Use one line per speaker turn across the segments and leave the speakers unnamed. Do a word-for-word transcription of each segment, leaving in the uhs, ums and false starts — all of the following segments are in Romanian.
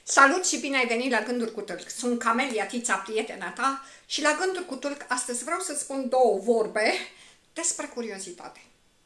Salut și bine ai venit la Gânduri cu Tâlc. Sunt Camelia Tița, prietena ta, și la Gânduri cu Tâlc astăzi vreau să spun două vorbe despre curiozitate.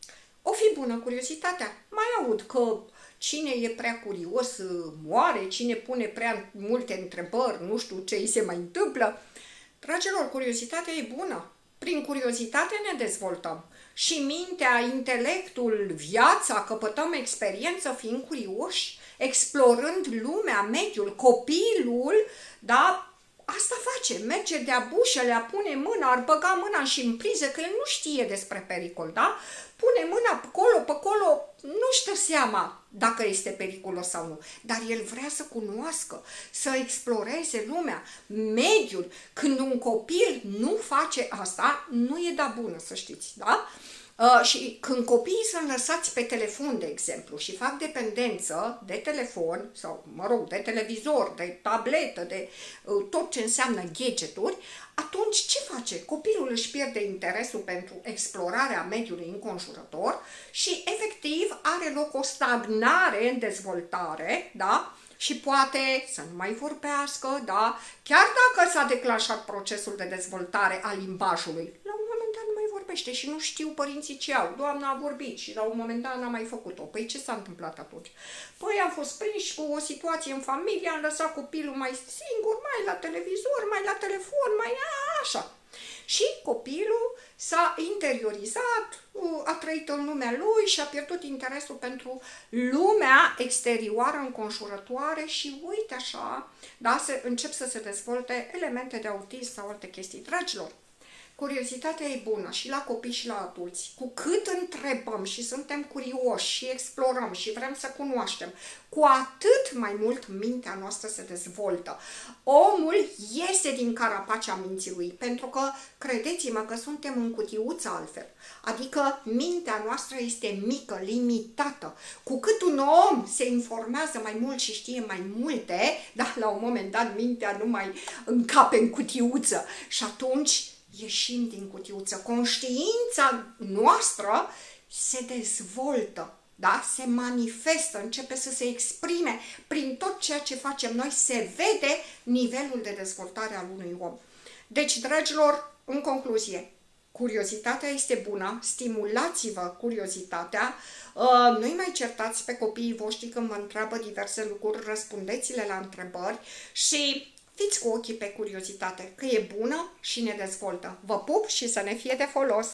O fi bună curiozitatea. Mai aud că cine e prea curios moare, cine pune prea multe întrebări, nu știu ce îi se mai întâmplă. Dragilor, curiozitatea e bună. Prin curiozitate ne dezvoltăm. Și mintea, intelectul, viața, căpătăm experiență fiind curioși, explorând lumea, mediul, copilul, da? Asta face, merge de-a bușele, pune mâna, ar băga mâna și în priză, că el nu știe despre pericol, da? Pune mâna pe acolo, pe acolo, nu-și dă seama dacă este periculos sau nu, dar el vrea să cunoască, să exploreze lumea, mediul. Când un copil nu face asta, nu e da bună, să știți, da? Uh, și când copiii sunt lăsați pe telefon, de exemplu, și fac dependență de telefon, sau, mă rog, de televizor, de tabletă, de uh, tot ce înseamnă gadgeturi, atunci ce face? Copilul își pierde interesul pentru explorarea mediului înconjurător și, efectiv, are loc o stagnare în dezvoltare, da? Și poate să nu mai vorbească, da? Chiar dacă s-a declanșat procesul de dezvoltare a limbajului, la un moment dat nu mai vorbește și nu știu părinții ce au. Doamna a vorbit și la un moment dat n-a mai făcut-o. Păi ce s-a întâmplat atunci? Păi am fost prinși cu o situație în familie, am lăsat copilul mai singur, mai la televizor, mai la telefon, mai așa. Și copilul s-a interiorizat, a trăit în lumea lui și a pierdut interesul pentru lumea exterioară înconjurătoare și uite așa, da, se, încep să se dezvolte elemente de autism sau alte chestii. Dragilor, curiozitatea e bună și la copii și la adulți. Cu cât întrebăm și suntem curioși și explorăm și vrem să cunoaștem, cu atât mai mult mintea noastră se dezvoltă. Omul iese din carapacea minții lui, pentru că, credeți-mă că suntem în cutiuță altfel. Adică mintea noastră este mică, limitată. Cu cât un om se informează mai mult și știe mai multe, dar la un moment dat mintea nu mai încape în cutiuță și atunci ieșim din cutiuță. Conștiința noastră se dezvoltă, da? Se manifestă, începe să se exprime. Prin tot ceea ce facem noi se vede nivelul de dezvoltare al unui om. Deci, dragilor, în concluzie, curiozitatea este bună, stimulați-vă curiozitatea, nu-i mai certați pe copiii voștri când vă întreabă diverse lucruri, răspundeți-le la întrebări și fiți cu ochii pe curiozitate, că e bună și ne dezvoltă. Vă pup și să ne fie de folos!